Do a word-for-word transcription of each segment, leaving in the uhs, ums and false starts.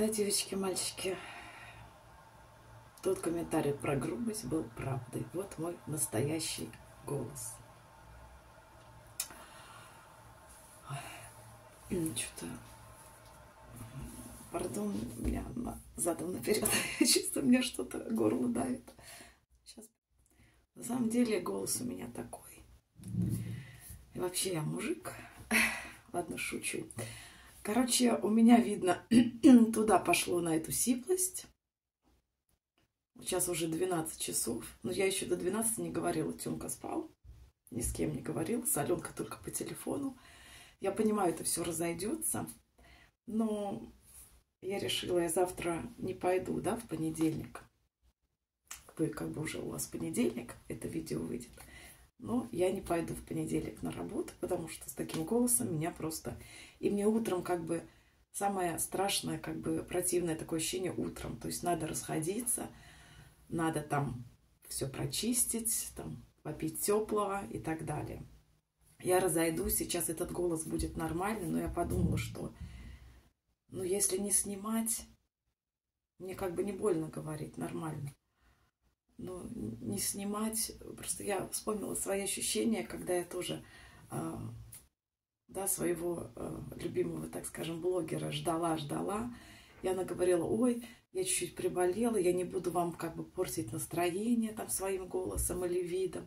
Да, девочки, мальчики, тот комментарий про грубость был правдой. Вот мой настоящий голос. Что-то, пардон, меня задом наперед. Чисто мне что-то горло давит. Сейчас. На самом деле голос у меня такой. И вообще я мужик. Ладно, шучу. Короче, у меня видно, туда пошло на эту сиплость. Сейчас уже двенадцать часов. Но я еще до двенадцати не говорила. Тёмка спал. Ни с кем не говорил. С Аленкой только по телефону. Я понимаю, это все разойдется. Но я решила, я завтра не пойду, да, в понедельник. Вы как бы уже у вас понедельник, это видео выйдет. Но я не пойду в понедельник на работу, потому что с таким голосом меня просто... И мне утром как бы самое страшное, как бы противное такое ощущение утром. То есть надо расходиться, надо там все прочистить, там попить теплого и так далее. Я разойдусь, сейчас этот голос будет нормальный, но я подумала, что ну если не снимать, мне как бы не больно говорить, нормально. Но не снимать, просто я вспомнила свои ощущения, когда я тоже э, да, своего э, любимого, так скажем, блогера ждала, ждала. И она говорила: ой, я чуть-чуть приболела, я не буду вам как бы портить настроение там своим голосом или видом.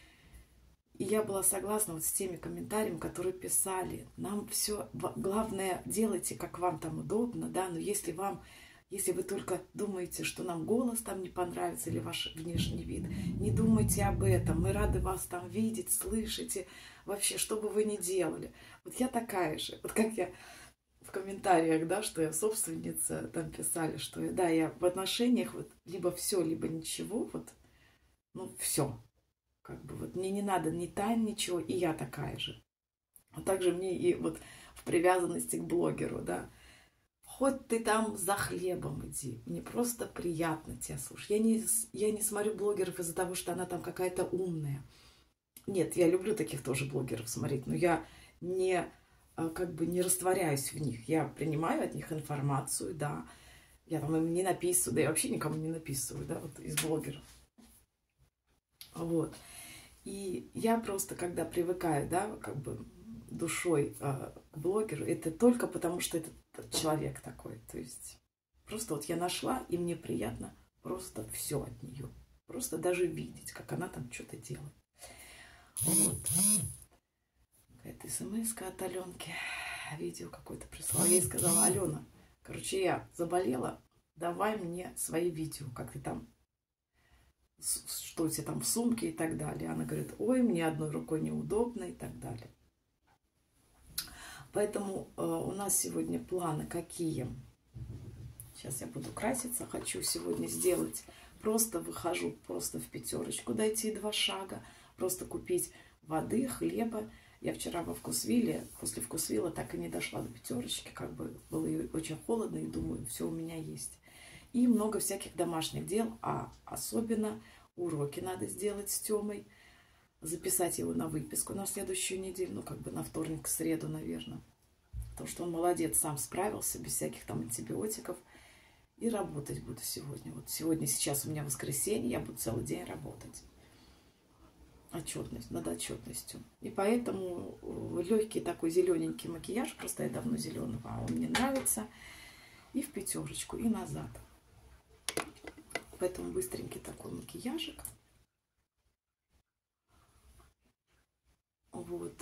И я была согласна вот с теми комментариями, которые писали. Нам все, главное, делайте, как вам там удобно, да, но если вам... Если вы только думаете, что нам голос там не понравится или ваш внешний вид, не думайте об этом. Мы рады вас там видеть, слышать. И вообще, что бы вы ни делали. Вот я такая же. Вот как я в комментариях, да, что я собственница, там писали, что да, я в отношениях вот либо все, либо ничего. Вот, ну, все. Как бы вот мне не надо ни тайн, ничего. И я такая же. А также мне и вот в привязанности к блогеру, да. Хоть ты там за хлебом иди, мне просто приятно тебя слушать. Я не, я не смотрю блогеров из-за того, что она там какая-то умная. Нет, я люблю таких тоже блогеров смотреть, но я не, как бы не растворяюсь в них. Я принимаю от них информацию, да. Я там им не написываю, да я вообще никому не написываю, да, вот из блогеров. Вот. И я просто, когда привыкаю, да, как бы душой э, к блогеру, это только потому, что это человек такой. То есть просто вот я нашла, и мне приятно просто все от нее. Просто даже видеть, как она там что-то делает. Вот. Какая-то смс-ка от Аленки. Видео какое-то прислала. Я ей сказала: Алена, короче, я заболела, давай мне свои видео, как ты там, что у тебя там в сумке и так далее. Она говорит: ой, мне одной рукой неудобно и так далее. Поэтому э, у нас сегодня планы какие? Сейчас я буду краситься. Хочу сегодня сделать, просто выхожу просто в пятерочку, дойти два шага, просто купить воды, хлеба. Я вчера во Вкусвилле, после Вкусвилла так и не дошла до пятерочки, как бы было очень холодно, и думаю, все у меня есть. И много всяких домашних дел, а особенно уроки надо сделать с Тёмой. Записать его на выписку на следующую неделю, ну, как бы на вторник, среду, наверное. Потому что он молодец, сам справился, без всяких там антибиотиков. И работать буду сегодня. Вот сегодня, сейчас у меня воскресенье, я буду целый день работать. Отчетность, над отчетностью. И поэтому легкий такой зелененький макияж, просто я давно зеленого, а он мне нравится. И в пятерочку, и назад. Поэтому быстренький такой макияжик. Вот.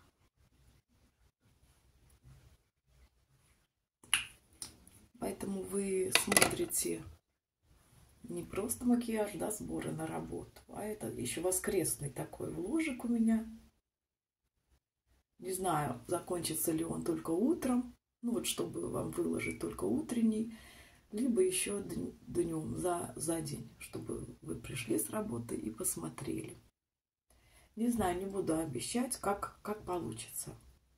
Поэтому вы смотрите не просто макияж, да, сборы на работу, а это еще воскресный такой вложик у меня. Не знаю, закончится ли он только утром, ну вот чтобы вам выложить только утренний, либо еще днем за, за день, чтобы вы пришли с работы и посмотрели. Не знаю, не буду обещать, как, как получится.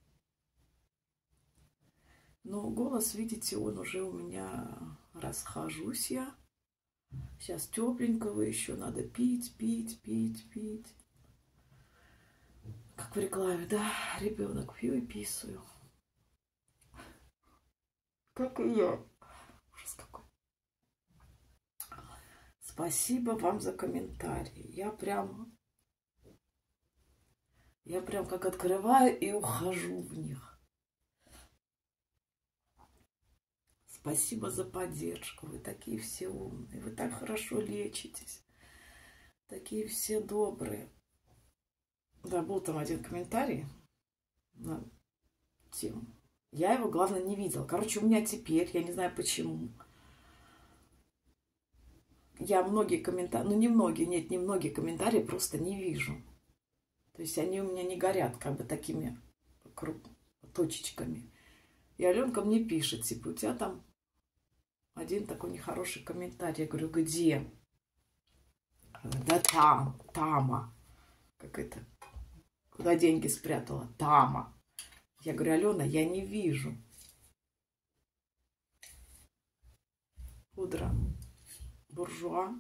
Но голос, видите, он уже у меня, расхожусь я. Сейчас тепленького еще надо пить, пить, пить, пить. Как в рекламе, да? Ребенок, пью и писаю. Как и я. Спасибо вам за комментарии. Я прям, я прям как открываю и ухожу в них. Спасибо за поддержку. Вы такие все умные. Вы так хорошо лечитесь. Такие все добрые. Да, был там один комментарий на тему. Я его, главное, не видела. Короче, у меня теперь, я не знаю почему, я многие комментарии, ну не многие, нет, не многие комментарии просто не вижу. То есть они у меня не горят как бы такими круг, точечками. И Аленка мне пишет, типа, у тебя там один такой нехороший комментарий. Я говорю, где? Да там, Тама. Как это? Куда деньги спрятала? Тама. Я говорю, Алена, я не вижу. Пудра буржуа.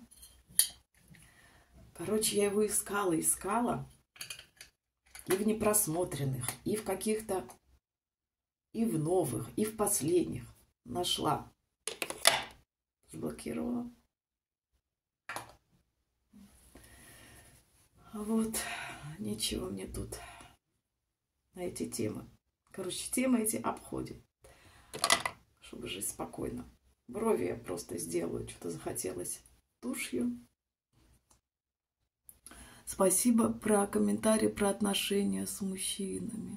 Короче, я его искала, искала. И в непросмотренных, и в каких-то, и в новых, и в последних. Нашла. Заблокировала. Вот. Ничего мне тут на эти темы. Короче, темы эти обходим. Чтобы жить спокойно. Брови я просто сделаю. Что-то захотелось тушью. Спасибо про комментарии про отношения с мужчинами.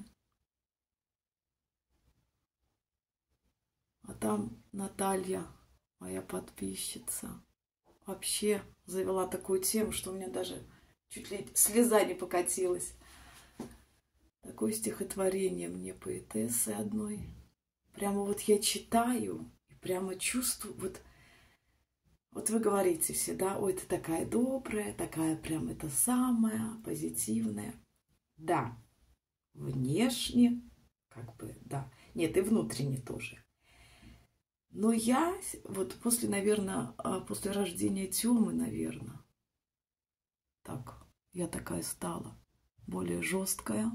А там Наталья, моя подписчица, вообще завела такую тему, что у меня даже чуть ли слеза не покатилась. Такое стихотворение мне поэтессы одной. Прямо вот я читаю и прямо чувствую, вот, вот вы говорите все, да, ой, ты такая добрая, такая прям это самая позитивная. Да, внешне, как бы, да. Нет, и внутренне тоже. Но я вот после, наверное, после рождения Тёмы, наверное, так, я такая стала более жесткая,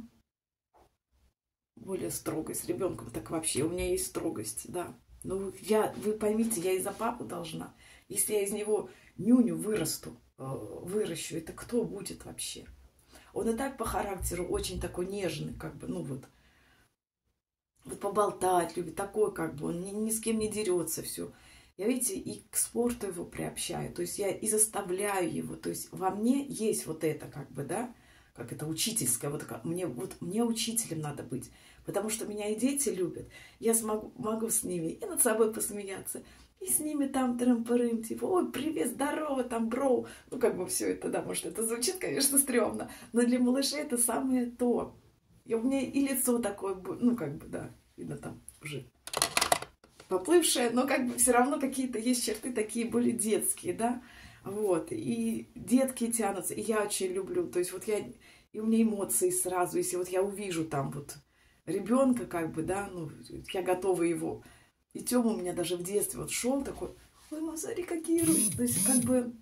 более строгой с ребенком. Так вообще у меня есть строгость, да. Ну, я, вы поймите, я из-за папы должна. Если я из него нюню вырасту, выращу, это кто будет вообще? Он и так по характеру очень такой нежный, как бы, ну вот, вот поболтать любит, такой, как бы, он ни, ни с кем не дерется, все. Я, видите, и к спорту его приобщаю, то есть я и заставляю его, то есть во мне есть вот это, как бы, да, как это учительское, вот, мне, вот мне учителем надо быть, потому что меня и дети любят, я смогу, могу с ними и над собой посмеяться, и с ними там трым-пырым, типа, ой, привет, здорово, там, бро, ну, как бы все это, да, может, это звучит, конечно, стрёмно, но для малышей это самое то. И у меня и лицо такое, ну, как бы, да, видно там уже поплывшее, но как бы все равно какие-то есть черты такие более детские, да, вот, и детки тянутся, и я очень люблю, то есть вот я, и у меня эмоции сразу, если вот я увижу там вот ребенка, как бы, да, ну, я готова его, и Тёма у меня даже в детстве вот шел такой, ой, мама, смотри, какие руки, то есть как бы,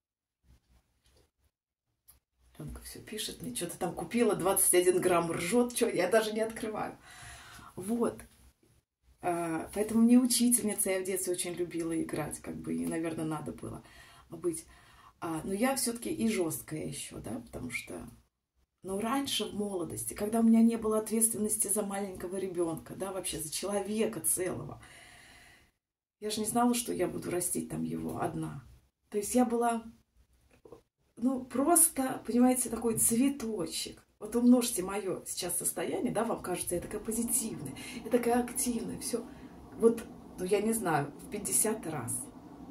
Ленка все пишет мне, что-то там купила, двадцать один грамм ржет, что, я даже не открываю, вот. Поэтому мне учительница, я в детстве очень любила играть, как бы, и, наверное, надо было быть. Но я все-таки и жесткая еще, да, потому что, ну, раньше, в молодости, когда у меня не было ответственности за маленького ребенка, да, вообще за человека целого, я же не знала, что я буду растить там его одна. То есть я была, ну, просто, понимаете, такой цветочек. Вот умножьте мое сейчас состояние, да, вам кажется, я такая позитивная, я такая активная, все. Вот, ну, я не знаю, в пятьдесят раз.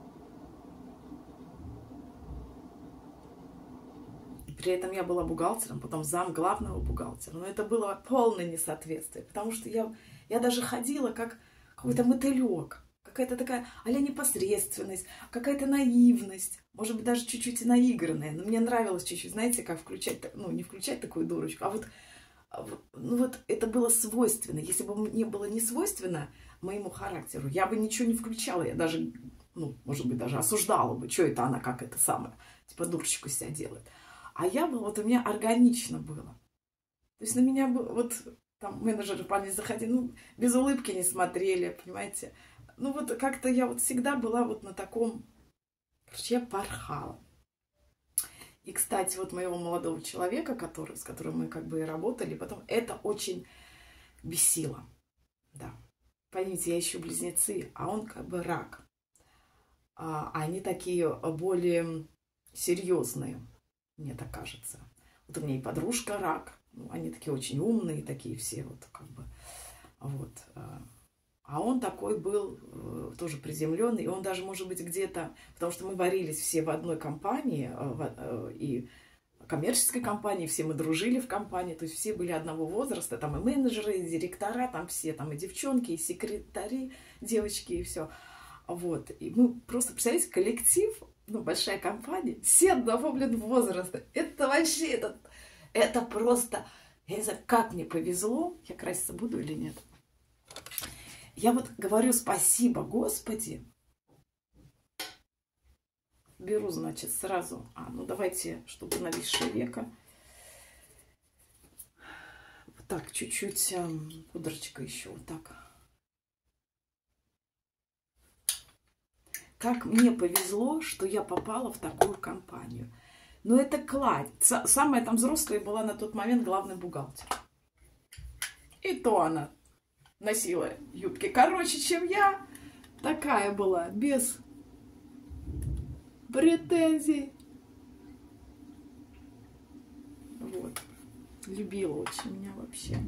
При этом я была бухгалтером, потом зам главного бухгалтера. Но это было полное несоответствие, потому что я, я даже ходила как какой-то мотылек. Какая-то такая а-ля непосредственность, какая-то наивность, может быть, даже чуть-чуть и наигранная. Но мне нравилось чуть-чуть, знаете, как включать, ну, не включать такую дурочку, а вот, ну, вот это было свойственно. Если бы мне было не свойственно моему характеру, я бы ничего не включала. Я даже, ну, может быть, даже осуждала бы, что это она, как это самое, типа дурочку себя делает. А я бы, вот у меня органично было. То есть на меня бы, вот там менеджеры парни заходили, ну, без улыбки не смотрели, понимаете. Ну, вот как-то я вот всегда была вот на таком, Короче, я порхала. И, кстати, вот моего молодого человека, который, с которым мы как бы и работали, потом это очень бесило. Да. Поймите, я еще близнецы, а он как бы рак. А они такие более серьезные, мне так кажется. Вот у меня и подружка рак. Ну, они такие очень умные, такие все вот как бы. Вот. А он такой был тоже приземленный. И он даже, может быть, где-то... Потому что мы варились все в одной компании, и коммерческой компании, все мы дружили в компании, то есть все были одного возраста, там и менеджеры, и директора, там все, там и девчонки, и секретари, девочки, и все. Вот. И мы просто, представляете, коллектив, ну, большая компания, все одного, блин, возраста. Это вообще, это, это просто... Я не знаю, как мне повезло. Я краситься буду или нет? Я вот говорю спасибо, Господи. Беру, значит, сразу. А, ну давайте, чтобы нависшее веко. Вот так, чуть-чуть пудрочка еще вот так. Как мне повезло, что я попала в такую компанию. Но это кладь. Самая там взрослая была на тот момент главный бухгалтер. И то она носила юбки короче, чем я. Такая была, без претензий. Вот. Любила очень меня вообще.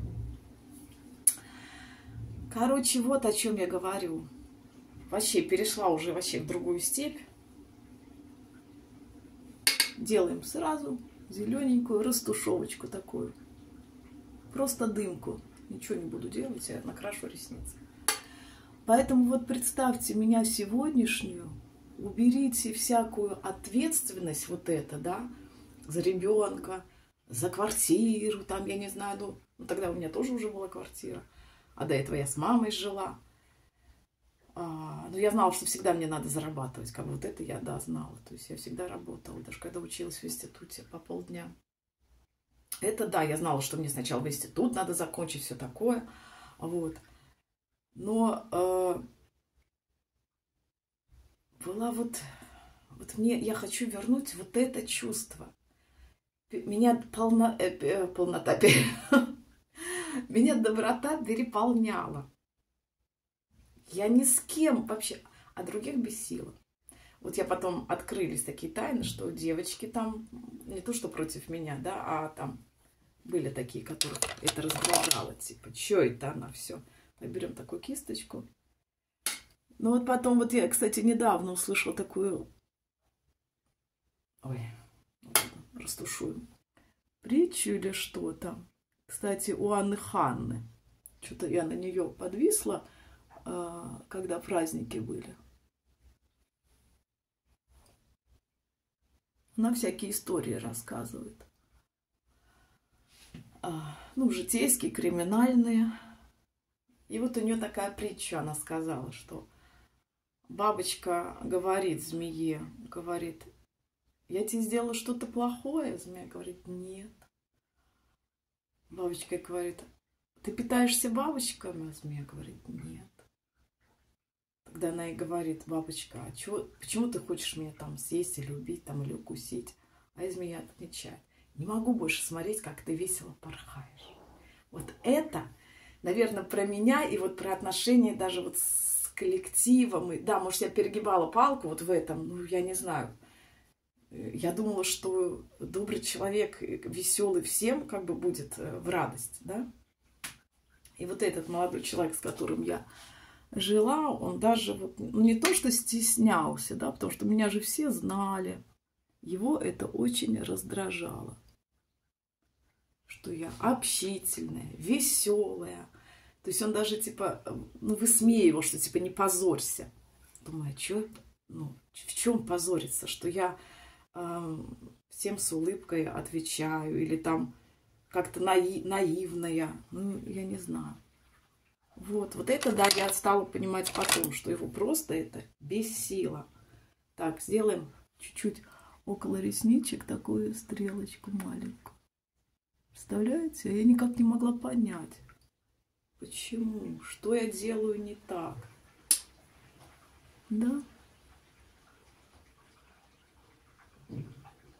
Короче, вот о чем я говорю. Вообще перешла уже вообще в другую степь. Делаем сразу зелененькую растушевочку такую. Просто дымку. Ничего не буду делать, я накрашу ресницы. Поэтому вот представьте меня сегодняшнюю. Уберите всякую ответственность вот это, да, за ребенка, за квартиру, там, я не знаю, ну, ну тогда у меня тоже уже была квартира, а до этого я с мамой жила. А, но я знала, что всегда мне надо зарабатывать, как вот это я, да, знала. То есть я всегда работала, даже когда училась в институте по полдня. Это, да, я знала, что мне сначала в институт надо закончить, все такое, вот. Но э, была вот, вот мне, я хочу вернуть вот это чувство. Меня полно, э, полнота, меня доброта переполняла. Я ни с кем вообще, а других бесила. Вот я потом открылись такие тайны, что девочки там, не то что против меня, да, а там были такие, которых это раздражало, типа, что это она все. Берем такую кисточку. Ну вот потом, вот я, кстати, недавно услышала такую, ой, растушую, притчу или что там. Кстати, у Анны Ханны. Что-то я на нее подвисла, когда праздники были. Она всякие истории рассказывает. Ну, житейские, криминальные. И вот у нее такая притча, она сказала, что бабочка говорит змее, говорит, я тебе сделала что-то плохое? Змея говорит, нет. Бабочка говорит, ты питаешься бабочками? А змея говорит, нет. Тогда она и говорит, бабочка, а чё, почему ты хочешь меня там съесть или убить, там, или укусить? А змея отвечает, не могу больше смотреть, как ты весело порхаешь. Вот это, наверное, про меня и вот про отношения даже вот с коллективом. И, да, может, я перегибала палку вот в этом, ну, я не знаю. Я думала, что добрый человек, веселый всем, как бы будет в радость, да. И вот этот молодой человек, с которым я жила, он даже вот, ну, не то что стеснялся, да, потому что меня же все знали. Его это очень раздражало, что я общительная, веселая. То есть он даже типа, ну, высмеивал, что типа не позорься. Думаю, а что, ну, в чем позориться, что я э, всем с улыбкой отвечаю или там как-то наи наивная, ну, я не знаю. Вот, вот это, да, я стала понимать потом, что его просто это бесило. Так, сделаем чуть-чуть около ресничек такую стрелочку маленькую. Представляете? Я никак не могла понять, почему, что я делаю не так. Да?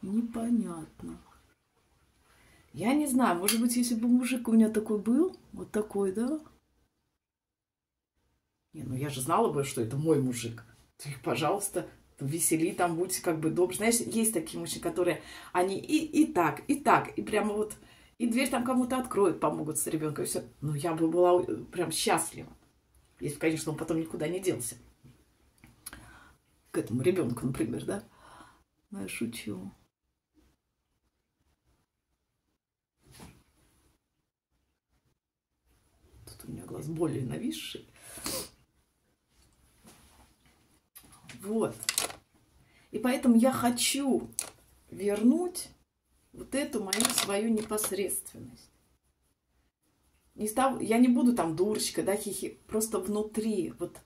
непонятно. Я не знаю, может быть, если бы мужик у меня такой был, вот такой, да? Не, ну я же знала бы, что это мой мужик. Ты их, пожалуйста, весели там, будьте как бы добры. Знаешь, есть такие мужчины, которые, они и, и так, и так, и прямо вот, и дверь там кому-то откроют, помогут с ребенком, и все. Ну, я бы была прям счастлива. Если, конечно, он потом никуда не делся. К этому ребенку, например, да? Ну, я шучу. Тут у меня глаз более нависший. Вот. И поэтому я хочу вернуть вот эту мою свою непосредственность. Не став... Я не буду там дурочкой, да, хихи. Просто внутри. Вот.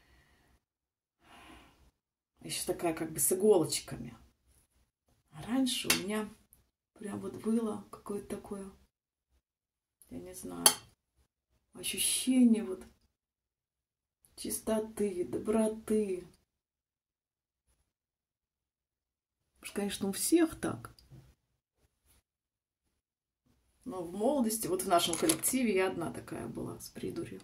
Еще такая как бы с иголочками. А раньше у меня прям вот было какое-то такое, я не знаю, ощущение вот чистоты, доброты. Уж, конечно, у всех так. Но в молодости, вот в нашем коллективе я одна такая была с придурью.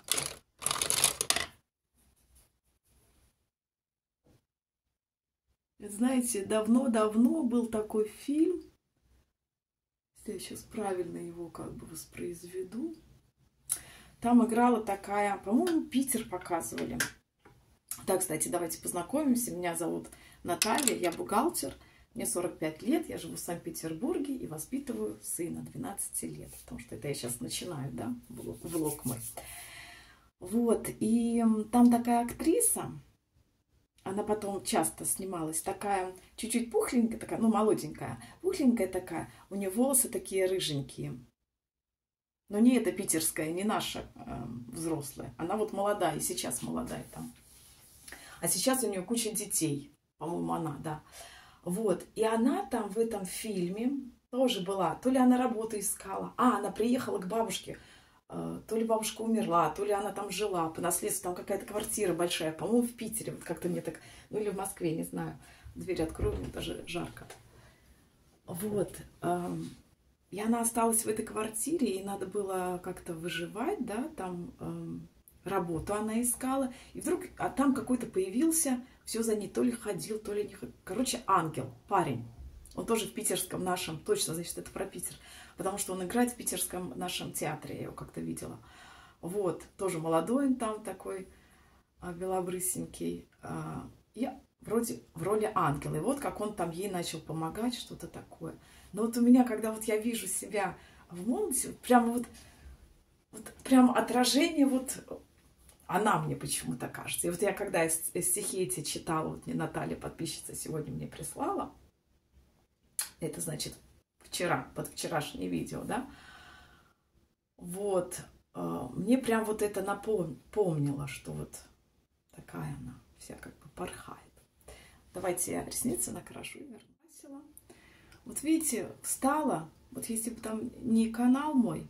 Знаете, давно-давно был такой фильм, если я сейчас правильно его как бы воспроизведу. Там играла такая, по-моему, Питер показывали. Так, кстати, давайте познакомимся. Меня зовут Наталья, я бухгалтер. Мне сорок пять лет, я живу в Санкт-Петербурге и воспитываю сына двенадцати лет. Потому что это я сейчас начинаю, да, влог мой. Вот, и там такая актриса, она потом часто снималась, такая чуть-чуть пухленькая, такая, ну, молоденькая, пухленькая такая, у нее волосы такие рыженькие. Но не эта питерская, не наша э, взрослая. Она вот молодая, и сейчас молодая там. А сейчас у нее куча детей, по-моему, она, да. Вот, и она там в этом фильме тоже была. То ли она работу искала, а, она приехала к бабушке, э, то ли бабушка умерла, то ли она там жила по наследству, там какая-то квартира большая, по-моему, в Питере, вот как-то мне так, ну или в Москве, не знаю. Дверь открою, мне даже жарко. Вот, э, и она осталась в этой квартире, ей надо было как-то выживать, да, там э, работу она искала, и вдруг, а там какой-то появился, все за ней то ли ходил, то ли не ходил. Короче, ангел, парень. Он тоже в питерском нашем, точно, значит, это про Питер. Потому что он играет в питерском нашем театре, я его как-то видела. Вот, тоже молодой он там такой, белобрысенький. И вроде в роли ангела. И вот как он там ей начал помогать, что-то такое. Но вот у меня, когда вот я вижу себя в молодости, вот прямо вот, вот прям отражение вот... Она мне почему-то кажется. И вот я когда стихи эти читала, вот мне Наталья, подписчица, сегодня мне прислала, это значит вчера, под вчерашнее видео, да, вот, мне прям вот это напомнило, что вот такая она вся как бы порхает. Давайте я ресницы накрашу и верну. Вот видите, встала, вот если бы там не канал мой,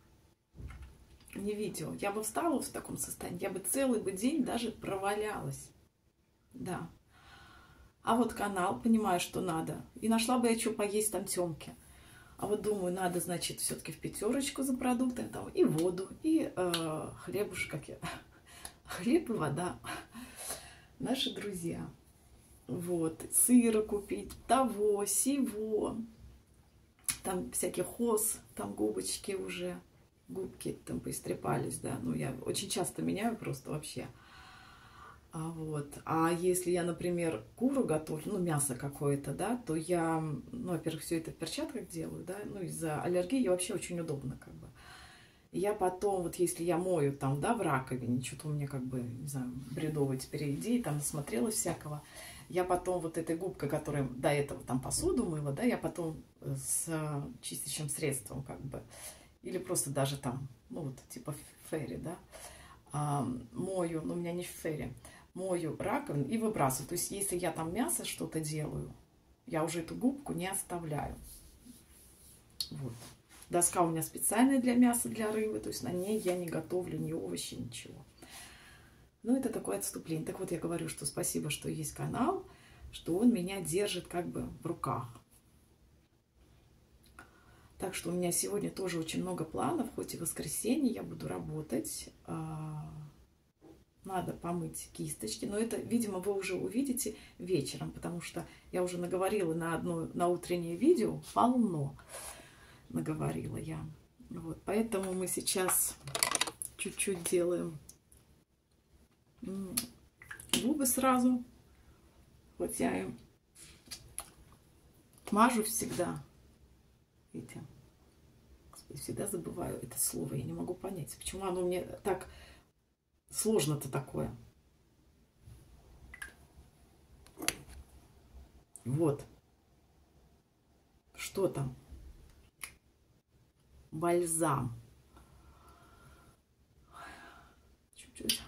не видео, я бы встала в таком состоянии, я бы целый бы день даже провалялась. Да. А вот канал, понимаю, что надо. И нашла бы я что поесть там Тёмке. А вот думаю, надо, значит, все-таки в пятерочку за продукты, там и воду, и э, хлебушек, как я. Хлеб и вода. Наши друзья. Вот. Сыра купить, того, сего. Там всяких хоз, там губочки уже. Губки там поистрепались, да. Ну, я очень часто меняю просто вообще. А, вот. А если я, например, куру готовлю, ну, мясо какое-то, да, то я, ну, во-первых, все это в перчатках делаю, да, ну, из-за аллергии вообще очень удобно, как бы. Я потом, вот если я мою там, да, в раковине, что-то у меня как бы, не знаю, бредовые теперь идеи, там насмотрелась всякого, я потом вот этой губкой, которая до этого там посуду мыла, да, я потом с чистящим средством как бы, или просто даже там, ну вот типа фейри, да, а, мою, но у меня не фейри, мою раковину и выбрасываю. То есть если я там мясо что-то делаю, я уже эту губку не оставляю. Вот. Доска у меня специальная для мяса, для рыбы, то есть на ней я не готовлю ни овощи, ничего. Ну, это такое отступление. Так вот, я говорю, что спасибо, что есть канал, что он меня держит как бы в руках. Так что у меня сегодня тоже очень много планов, хоть и воскресенье я буду работать. Надо помыть кисточки, но это, видимо, вы уже увидите вечером, потому что я уже наговорила на одно, на утреннее видео, полно наговорила я. Вот, поэтому мы сейчас чуть-чуть делаем губы сразу. Вот я им мажу всегда. Видите? Всегда забываю это слово. Я не могу понять, почему оно мне так сложно-то такое. Вот. Что там? Бальзам. Чуть-чуть.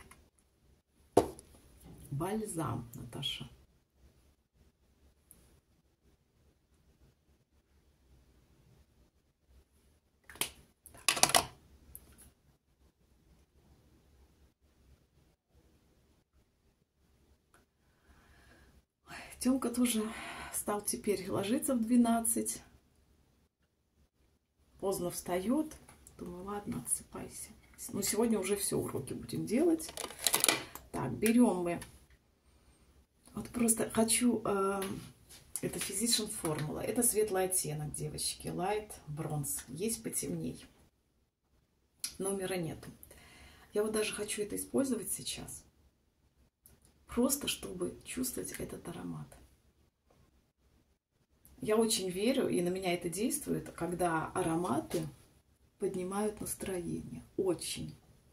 Бальзам, Наташа. Тёмка тоже стал теперь ложиться в двенадцать. Поздно встает. Думаю, ладно, отсыпайся. Ну, сегодня уже все, уроки будем делать. Так, берем мы. Вот просто хочу... Э, это Physician формула. Это светлый оттенок, девочки. Light Bronze. Есть потемней. Номера нету. Я вот даже хочу это использовать сейчас. Просто чтобы чувствовать этот аромат. Я очень верю, и на меня это действует, когда ароматы поднимают настроение. Очень.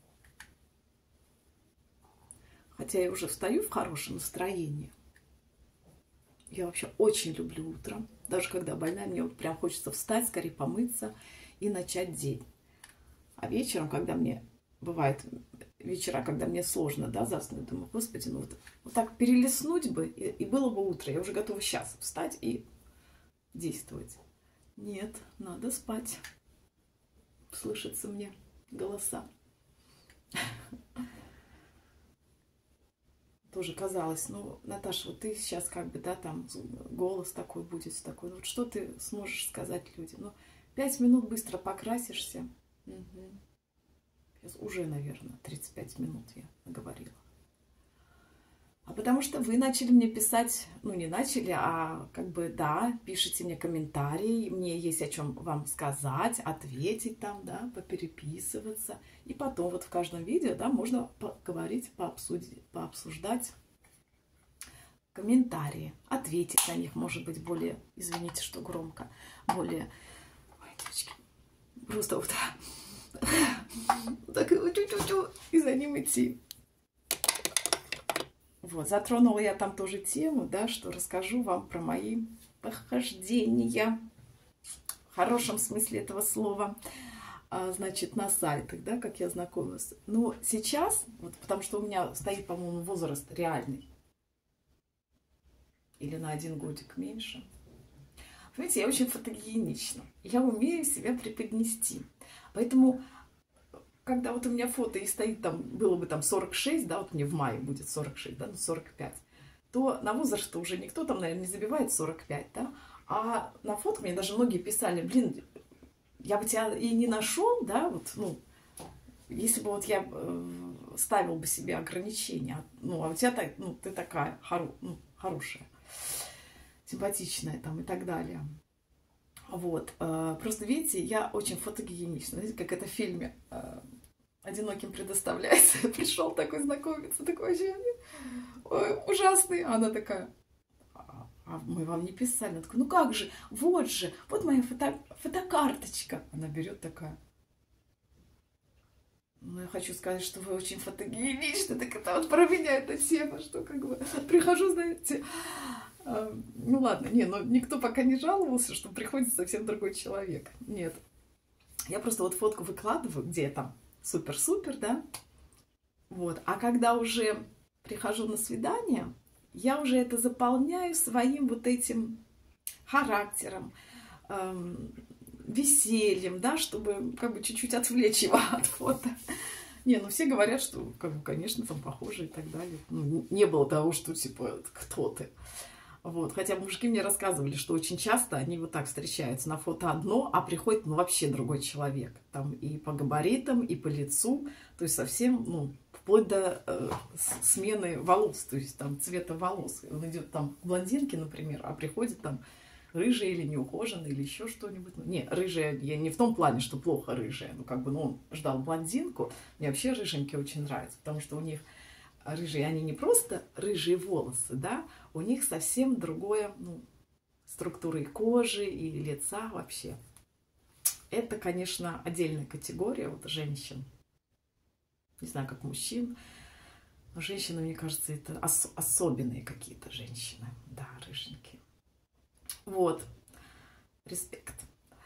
Хотя я уже встаю в хорошем настроении. Я вообще очень люблю утро. Даже когда больная, мне вот прям хочется встать, скорее помыться и начать день. А вечером, когда мне... Бывает вечера, когда мне сложно, да, заснуть, думаю, господи, ну вот, вот так перелистнуть бы, и, и было бы утро. Я уже готова сейчас встать и действовать. Нет, надо спать. Слышатся мне голоса. Тоже казалось, ну, Наташа, вот ты сейчас как бы, да, там голос такой будет, такой. Ну, вот что ты сможешь сказать людям? Ну, пять минут быстро покрасишься. Угу. Сейчас уже, наверное, тридцать пять минут я наговорила. А потому что вы начали мне писать, ну не начали, а как бы, да, пишите мне комментарии, мне есть о чем вам сказать, ответить там, да, попереписываться. И потом вот в каждом видео, да, можно поговорить, пообсудить, пообсуждать комментарии, ответить на них, может быть, более, извините, что громко, более, ой, девочки, просто вот так и за ним идти. Вот, затронула я там тоже тему, да, что расскажу вам про мои похождения, в хорошем смысле этого слова, а, значит, на сайтах, да, как я знакомилась. Но сейчас, вот, потому что у меня стоит, по-моему, возраст реальный, или на один годик меньше. Понимаете, я очень фотогенична, я умею себя преподнести, поэтому... Когда вот у меня фото и стоит там, было бы там сорок шесть, да, вот мне в мае будет сорок шесть, да, ну сорок пять, то на возраст уже никто там, наверное, не забивает сорок пять, да, а на фото мне даже многие писали, блин, я бы тебя и не нашел, да, вот, ну, если бы вот я э, ставил бы себе ограничения, ну, а у тебя так, ну, ты такая хоро, ну, хорошая, симпатичная там и так далее. Вот, просто видите, я очень фотогенична, знаете, как это в фильме «Одиноким предоставляется». Пришел такой знакомиться, такой вообще ой, ужасный. А она такая, а, а мы вам не писали. Она такая, ну как же, вот же, вот моя фото, фотокарточка. Она берет такая. Ну, я хочу сказать, что вы очень фотогеничны, так это вот про меня эта тема, что как бы прихожу, знаете... Ну ладно, не, но никто пока не жаловался, что приходит совсем другой человек. Нет. Я просто вот фотку выкладываю, где я там супер-супер, да? Вот. А когда уже прихожу на свидание, я уже это заполняю своим вот этим характером, эм, весельем, да, чтобы как бы чуть-чуть отвлечь его от фото. Не, ну все говорят, что, как бы, конечно, там похоже и так далее. Ну, не было того, что типа, кто ты. Вот. Хотя мужики мне рассказывали, что очень часто они вот так встречаются. На фото одно, а приходит ну, вообще другой человек. Там и по габаритам, и по лицу. То есть совсем, ну, вплоть до э, смены волос, то есть там цвета волос. Он идет там к блондинке, например, а приходит там рыжая или неухоженная, или еще что-нибудь. Не, рыжая, я не в том плане, что плохо рыжая. Ну, как бы, ну, он ждал блондинку. Мне вообще рыженьки очень нравятся, потому что у них рыжие, они не просто рыжие волосы, да, у них совсем другое, ну, структура и кожи, и лица вообще. Это, конечно, отдельная категория вот женщин. Не знаю, как мужчин. Но женщины, мне кажется, это ос особенные какие-то женщины. Да, рыженькие. Вот. Респект.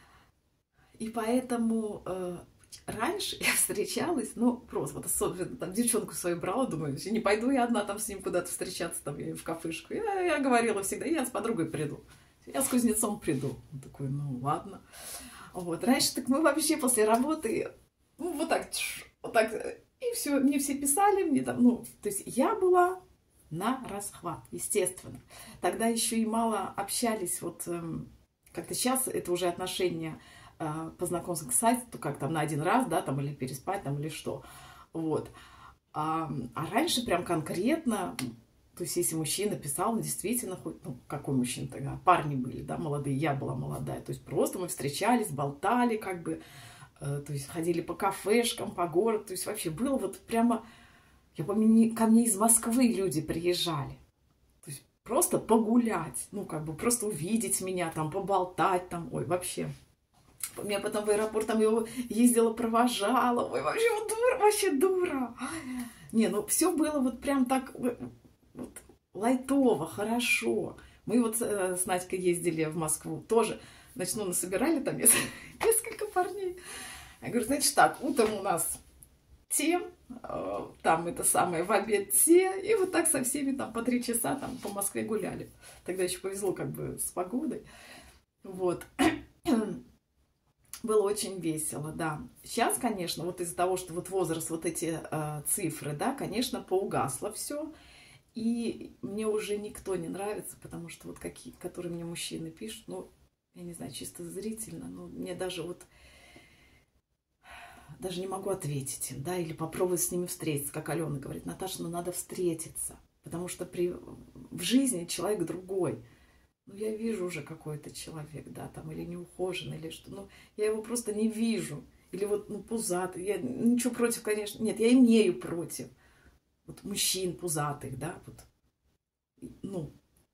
И поэтому э, раньше я встречалась, ну, просто вот особенно там девчонку свою брала, думаю, не пойду я одна там с ним куда-то встречаться, там, я в кафешку. Я, я говорила всегда, я с подругой приду. Я с кузнецом приду. Он такой, ну, ладно. Вот. Раньше так мы вообще после работы, ну, вот так, вот так, и все, мне все писали, мне там, ну, то есть я была на расхват, естественно. Тогда еще и мало общались, вот, эм, как-то сейчас это уже отношения э, по знакомству к сайту, как там на один раз, да, там, или переспать, там, или что, вот. А, а раньше прям конкретно, то есть если мужчина писал, он действительно, хоть, ну, какой мужчина тогда, парни были, да, молодые, я была молодая, то есть просто мы встречались, болтали, как бы, э, то есть ходили по кафешкам, по городу, то есть вообще было вот прямо, я помню, ко мне из Москвы люди приезжали, то есть просто погулять, ну, как бы просто увидеть меня, там, поболтать, там, ой, вообще. Я потом в аэропорт там его ездила, провожала, ой, вообще вот дура, вообще дура. Не, ну, все было вот прям так... Вот, лайтово, хорошо. Мы вот э, с Надькой ездили в Москву тоже. Значит, ну, насобирали там несколько парней. Я говорю, значит так, утром у нас те, э, там это самое, в обед те, и вот так со всеми там по три часа там по Москве гуляли. Тогда еще повезло как бы с погодой. Вот. Было очень весело, да. Сейчас, конечно, вот из-за того, что вот возраст, вот эти э, цифры, да, конечно, поугасло все. И мне уже никто не нравится, потому что вот какие, которые мне мужчины пишут, ну, я не знаю, чисто зрительно, но мне даже вот, даже не могу ответить им, да, или попробовать с ними встретиться, как Алена говорит, Наташа, ну, надо встретиться, потому что при, в жизни человек другой. Ну, я вижу уже какой-то человек, да, там, или неухоженный, или что, ну, я его просто не вижу, или вот, ну, пузатый, я ничего против, конечно, нет, я имею против. Вот мужчин пузатых, да, вот, ну,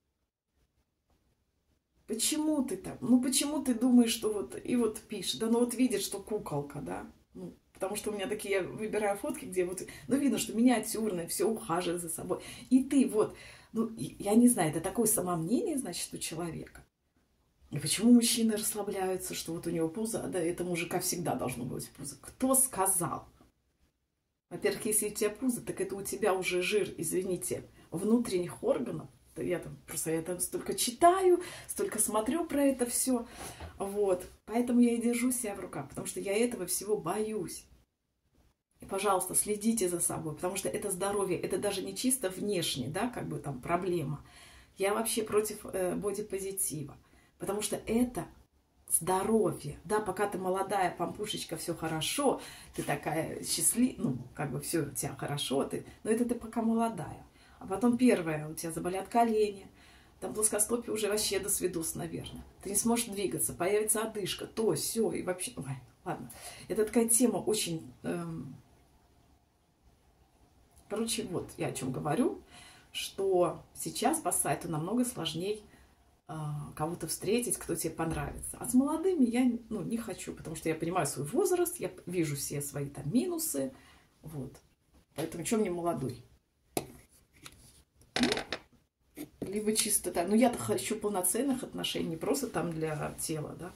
почему ты там, ну, почему ты думаешь, что вот, и вот пишешь, да, ну, вот видишь, что куколка, да, ну, потому что у меня такие, я выбираю фотки, где вот, ну, видно, что миниатюрное, все ухаживает за собой, и ты вот, ну, я не знаю, это такое самомнение, значит, у человека. И почему мужчины расслабляются, что вот у него пузо, да, это мужика всегда должно быть пузо. Кто сказал? Во-первых, если у тебя пузо, так это у тебя уже жир, извините, внутренних органов. Я там просто я там столько читаю, столько смотрю про это все. Вот. Поэтому я и держу себя в руках, потому что я этого всего боюсь. И, пожалуйста, следите за собой, потому что это здоровье, это даже не чисто внешне, да, как бы там проблема. Я вообще против э, бодипозитива, потому что это здоровье, да, пока ты молодая, пампушечка, все хорошо, ты такая счастливая, ну, как бы все у тебя хорошо, ты, но это ты пока молодая. А потом первое, у тебя заболят колени, там плоскостопие уже вообще до свидос, наверное. Ты не сможешь двигаться, появится одышка, то, все, и вообще, ой, ладно. Это такая тема очень, эм... короче, вот я о чем говорю, что сейчас по сайту намного сложнее кого-то встретить, кто тебе понравится. А с молодыми я, ну, не хочу, потому что я понимаю свой возраст, я вижу все свои там минусы, вот. Поэтому что мне молодой? Ну, либо чисто так. Ну, я-то хочу полноценных отношений, не просто там для тела, да.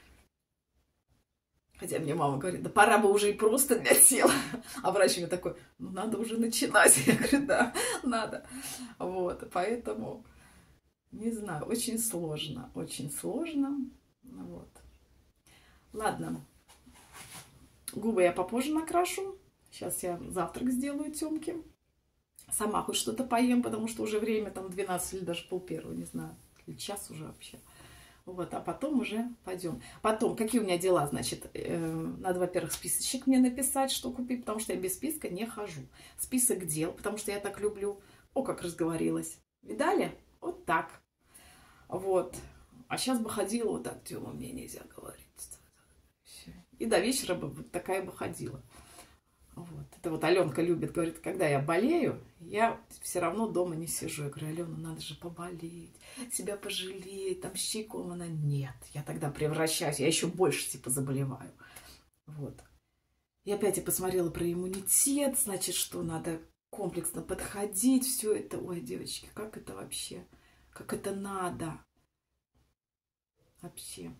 Хотя мне мама говорит, да пора бы уже и просто для тела. А врач мне такой, ну, надо уже начинать. Я говорю, да, надо. Вот, поэтому... Не знаю, очень сложно, очень сложно. Вот. Ладно. Губы я попозже накрашу. Сейчас я завтрак сделаю Тёмке. Сама хоть что-то поем, потому что уже время там двенадцать или даже пол первого, не знаю, или час уже вообще. Вот, а потом уже пойдем. Потом, какие у меня дела, значит, э, надо, во-первых, списочек мне написать, что купить, потому что я без списка не хожу. Список дел, потому что я так люблю. О, как разговорилась. Видали? Вот так. Вот. А сейчас бы ходила вот так, Тёма, мне нельзя говорить. И до вечера бы вот такая бы ходила. Вот. Это вот Аленка любит, говорит, когда я болею, я все равно дома не сижу. Я говорю, Алена, надо же поболеть, себя пожалеть, там с чайком. Она, нет, я тогда превращаюсь, я еще больше типа заболеваю. Вот. И опять я посмотрела про иммунитет, значит, что надо комплексно подходить, все это. Ой, девочки, как это вообще, как это надо вообще.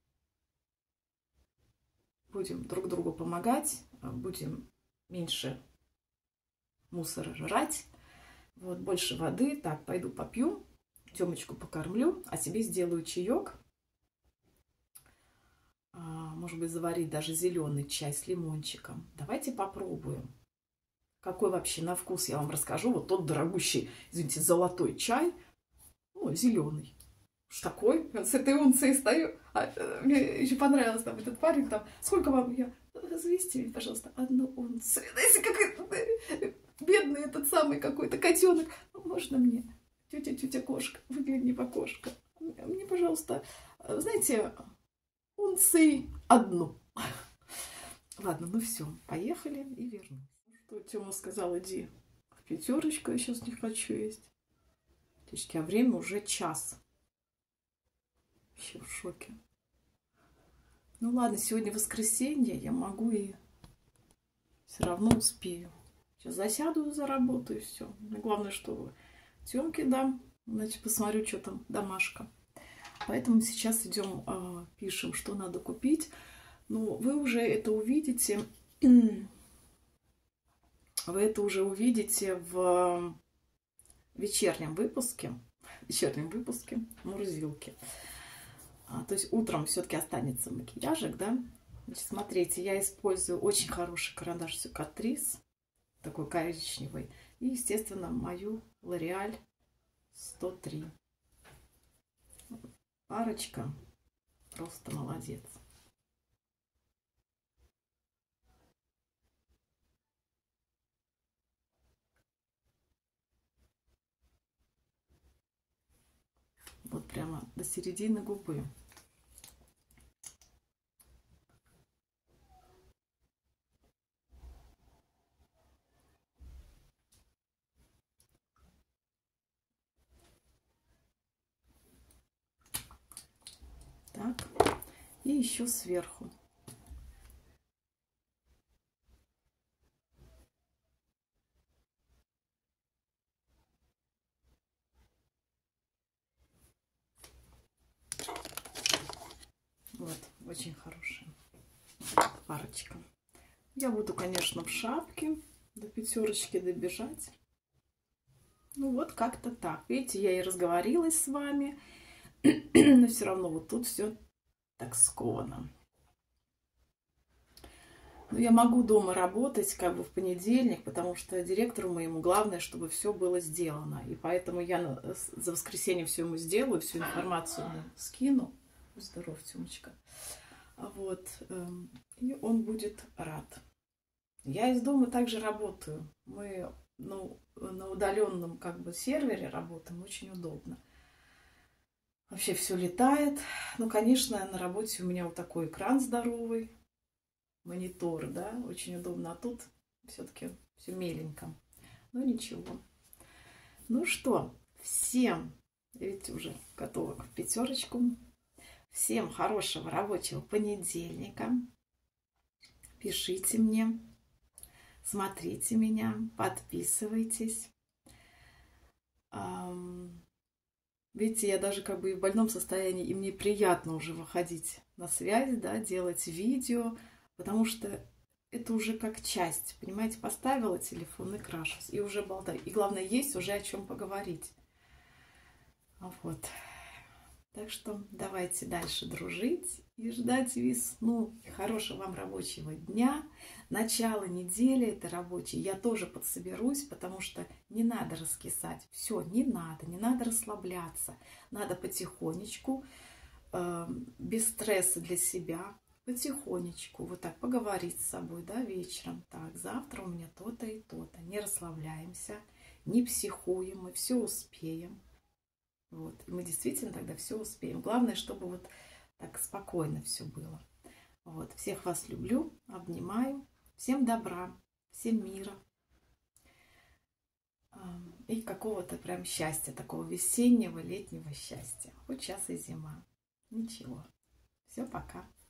Будем друг другу помогать, будем меньше мусора жрать, вот, больше воды. Так, пойду попью, Тёмочку покормлю, а себе сделаю чаек. А, может быть, заварить даже зеленый чай с лимончиком. Давайте попробуем. Какой вообще на вкус, я вам расскажу. Вот тот дорогущий, извините, золотой чай, ну, зеленый. Что такой? С этой унцией стою. А, мне еще понравилось там этот парень. Там, сколько вам? Я, завести мне, пожалуйста, одну унцию. Знаете, как бедный этот самый какой-то котенок. Можно мне? Тетя, тетя кошка, выгляни по кошка. Мне, пожалуйста, знаете, унции одну. Ладно, ну все, поехали и вернусь. Что Тёма сказал, иди в пятерочку, я сейчас не хочу есть. Девочки, а время уже час. Вообще в шоке. Ну ладно, сегодня воскресенье, я могу и все равно успею. Сейчас засяду за работу и все. Главное, что Тёмке дам, значит, посмотрю, что там домашка. Поэтому сейчас идем, э, пишем, что надо купить. Ну, вы уже это увидите. Вы это уже увидите в вечернем выпуске. Вечернем выпуске Мурзилки. А, то есть утром все-таки останется макияжик, да? Значит, смотрите, я использую очень хороший карандаш Сюкатрис, такой коричневый. И, естественно, мою L'Oréal сто три. Парочка. Просто молодец. Вот прямо до середины губы. Так. И еще сверху. Вот, очень хорошая парочка. Я буду, конечно, в шапке до пятерочки добежать. Ну вот как-то так. Видите, я и разговорилась с вами, но все равно вот тут все так сковано. Но я могу дома работать как бы в понедельник, потому что директору моему главное, чтобы все было сделано. И поэтому я за воскресенье все ему сделаю, всю информацию скину. Здоров, Тёмочка. Вот. И он будет рад. Я из дома также работаю. Мы ну, на удаленном как бы сервере работаем, очень удобно. Вообще все летает. Ну, конечно, на работе у меня вот такой экран здоровый, монитор, да, очень удобно. А тут все-таки все меленько. Но ничего. Ну что, всем, видите, уже готова к пятерочку. Всем хорошего рабочего понедельника. Пишите мне, смотрите меня, подписывайтесь. Видите, я даже как бы и в больном состоянии, и мне приятно уже выходить на связь, да, делать видео, потому что это уже как часть, понимаете, поставила телефон и крашусь, и уже болтаю. И главное, есть уже о чем поговорить. Вот. Так что давайте дальше дружить и ждать весну. Хорошего вам рабочего дня. Начало недели это рабочий. Я тоже подсоберусь, потому что не надо раскисать. Все, не надо, не надо расслабляться. Надо потихонечку, э, без стресса для себя, потихонечку вот так поговорить с собой, да, вечером. Так, завтра у меня то-то и то-то. Не расслабляемся, не психуем, мы все успеем. Вот. И мы действительно тогда все успеем. Главное, чтобы вот так спокойно все было. Вот. Всех вас люблю, обнимаю. Всем добра, всем мира. И какого-то прям счастья, такого весеннего, летнего счастья. Хоть сейчас и зима. Ничего. Все, пока.